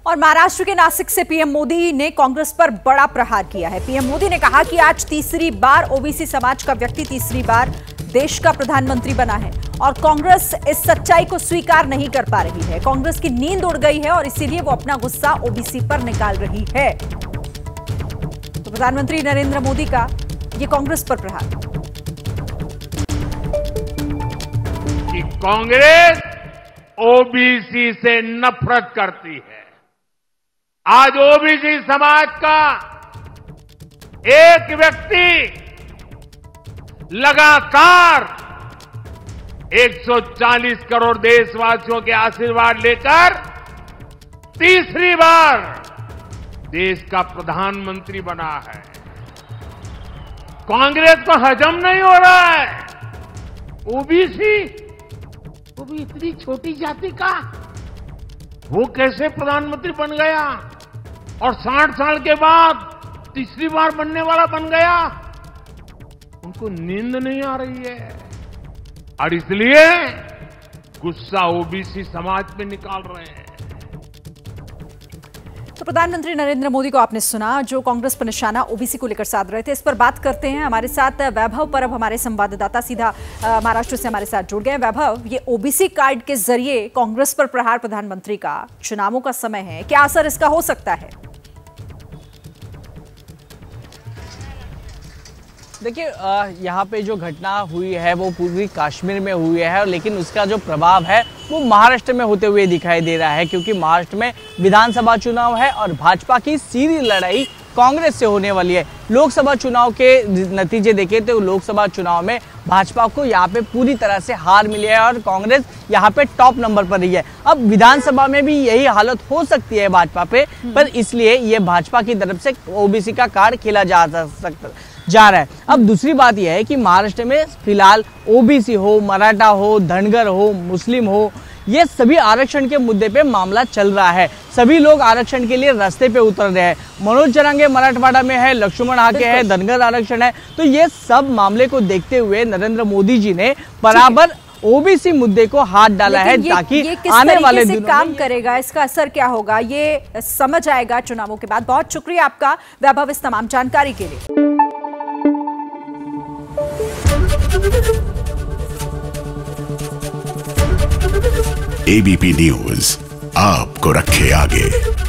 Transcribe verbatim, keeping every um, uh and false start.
और महाराष्ट्र के नासिक से पीएम मोदी ने कांग्रेस पर बड़ा प्रहार किया है। पीएम मोदी ने कहा कि आज तीसरी बार ओबीसी समाज का व्यक्ति तीसरी बार देश का प्रधानमंत्री बना है और कांग्रेस इस सच्चाई को स्वीकार नहीं कर पा रही है। कांग्रेस की नींद उड़ गई है और इसीलिए वो अपना गुस्सा ओबीसी पर निकाल रही है। तो प्रधानमंत्री नरेंद्र मोदी का ये कांग्रेस पर प्रहार। कि कांग्रेस ओबीसी से नफरत करती है। आज ओबीसी समाज का एक व्यक्ति लगातार एक सौ चालीस करोड़ देशवासियों के आशीर्वाद लेकर तीसरी बार देश का प्रधानमंत्री बना है। कांग्रेस को हजम नहीं हो रहा है। ओबीसी, वो भी इतनी छोटी जाति का, वो कैसे प्रधानमंत्री बन गया और साठ साल के बाद तीसरी बार बनने वाला बन गया। उनको नींद नहीं आ रही है और इसलिए गुस्सा ओबीसी समाज पे निकाल रहे हैं। तो प्रधानमंत्री नरेंद्र मोदी को आपने सुना, जो कांग्रेस पर निशाना ओबीसी को लेकर साध रहे थे। इस पर बात करते हैं। हमारे साथ वैभव परब, हमारे संवाददाता, सीधा महाराष्ट्र से हमारे साथ जुड़ गए। वैभव, ये ओबीसी कार्ड के जरिए कांग्रेस पर प्रहार प्रधानमंत्री का, चुनावों का समय है, क्या असर इसका हो सकता है? देखिए, यहाँ पे जो घटना हुई है वो पूर्वी कश्मीर में हुई है, लेकिन उसका जो प्रभाव है वो महाराष्ट्र में होते हुए दिखाई दे रहा है, क्योंकि महाराष्ट्र में विधानसभा चुनाव है और भाजपा की सीधी लड़ाई कांग्रेस से होने वाली है। लोकसभा चुनाव के नतीजे देखें तो लोकसभा चुनाव में भाजपा को यहाँ पे पूरी तरह से हार मिली है और कांग्रेस यहाँ पे टॉप नंबर पर रही है। अब विधानसभा में भी यही हालत हो सकती है भाजपा पे, पर इसलिए ये भाजपा की तरफ से ओबीसी का कार्ड खेला जा सकता जा रहा है। अब दूसरी बात यह है कि महाराष्ट्र में फिलहाल ओबीसी हो, मराठा हो, धनगर हो, मुस्लिम हो, ये सभी आरक्षण के मुद्दे पे मामला चल रहा है। सभी लोग आरक्षण के लिए रास्ते पे उतर रहे हैं। मनोज जरांगे मराठवाड़ा में है, लक्ष्मण आके है, धनगर आरक्षण है। तो ये सब मामले को देखते हुए नरेंद्र मोदी जी ने बराबर ओबीसी मुद्दे को हाथ डाला है, ताकि ये किस आने वाले से दिनों काम में करेगा, इसका असर क्या होगा, ये समझ आएगा चुनावों के बाद। बहुत शुक्रिया आपका वैभव इस तमाम जानकारी के लिए। एबीपी न्यूज आपको रखे आगे।